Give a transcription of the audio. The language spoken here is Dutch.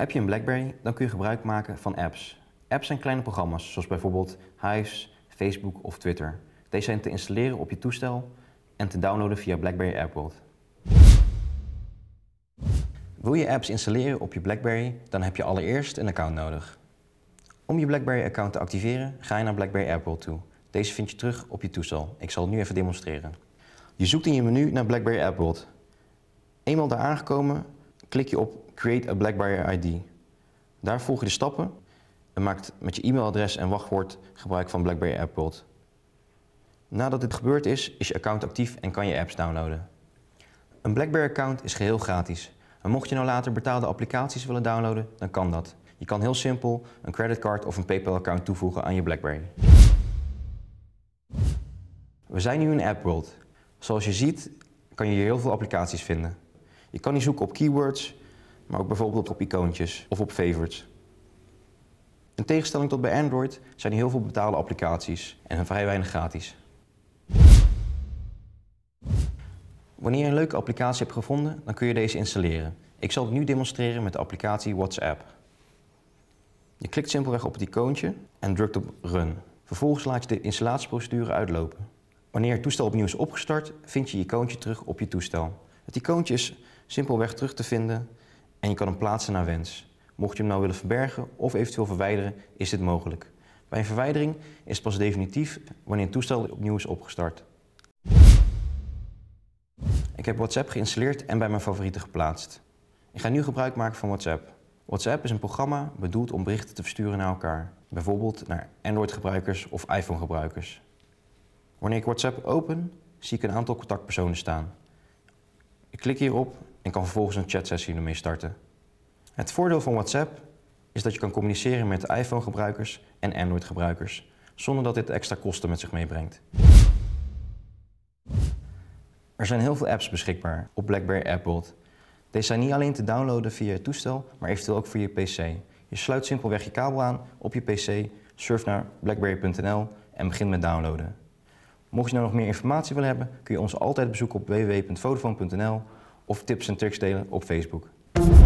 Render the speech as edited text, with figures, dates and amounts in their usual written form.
Heb je een BlackBerry, dan kun je gebruik maken van apps. Apps zijn kleine programma's, zoals bijvoorbeeld Hives, Facebook of Twitter. Deze zijn te installeren op je toestel en te downloaden via BlackBerry App World. Wil je apps installeren op je BlackBerry, dan heb je allereerst een account nodig. Om je BlackBerry-account te activeren, ga je naar BlackBerry App World toe. Deze vind je terug op je toestel. Ik zal het nu even demonstreren. Je zoekt in je menu naar BlackBerry App World. Eenmaal daar aangekomen, klik je op Create a BlackBerry ID. Daar volg je de stappen en maakt met je e-mailadres en wachtwoord gebruik van BlackBerry App World. Nadat dit gebeurd is je account actief en kan je apps downloaden. Een BlackBerry-account is geheel gratis. En mocht je nou later betaalde applicaties willen downloaden, dan kan dat. Je kan heel simpel een creditcard of een PayPal-account toevoegen aan je BlackBerry. We zijn nu in App World. Zoals je ziet kan je hier heel veel applicaties vinden. Je kan hier zoeken op keywords, maar ook bijvoorbeeld op icoontjes of op favorites. In tegenstelling tot bij Android zijn er heel veel betaalde applicaties en vrij weinig gratis. Wanneer je een leuke applicatie hebt gevonden, dan kun je deze installeren. Ik zal het nu demonstreren met de applicatie WhatsApp. Je klikt simpelweg op het icoontje en drukt op Run. Vervolgens laat je de installatieprocedure uitlopen. Wanneer het toestel opnieuw is opgestart, vind je je icoontje terug op je toestel. Het icoontje is simpelweg terug te vinden en je kan hem plaatsen naar wens. Mocht je hem nou willen verbergen of eventueel verwijderen, is dit mogelijk. Bij een verwijdering is het pas definitief wanneer het toestel opnieuw is opgestart. Ik heb WhatsApp geïnstalleerd en bij mijn favorieten geplaatst. Ik ga nu gebruik maken van WhatsApp. WhatsApp is een programma bedoeld om berichten te versturen naar elkaar. Bijvoorbeeld naar Android-gebruikers of iPhone-gebruikers. Wanneer ik WhatsApp open, zie ik een aantal contactpersonen staan. Ik klik hierop en kan vervolgens een chatsessie ermee starten. Het voordeel van WhatsApp is dat je kan communiceren met iPhone-gebruikers en Android-gebruikers, zonder dat dit extra kosten met zich meebrengt. Er zijn heel veel apps beschikbaar op BlackBerry App World. Deze zijn niet alleen te downloaden via je toestel, maar eventueel ook voor je PC. Je sluit simpelweg je kabel aan op je PC, surft naar blackberry.nl en begint met downloaden. Mocht je nou nog meer informatie willen hebben, kun je ons altijd bezoeken op www.vodafone.nl of tips en tricks delen op Facebook.